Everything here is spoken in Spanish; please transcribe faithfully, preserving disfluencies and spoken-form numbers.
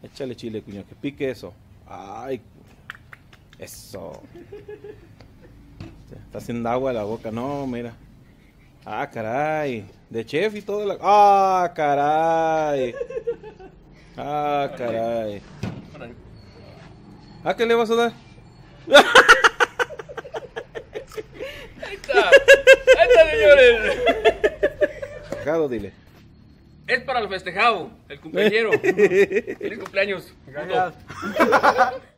Échale chile, cuñado, que pique eso. Ay, eso. Está haciendo agua la boca, no, mira. Ah, caray. De chef y todo. La... Ah, caray. Ah, caray. ¿A qué le vas a dar? Ahí está. Ahí está, señores. Festejado, dile. Es para el festejado, el cumpleañero. Feliz cumpleaños. Gracias.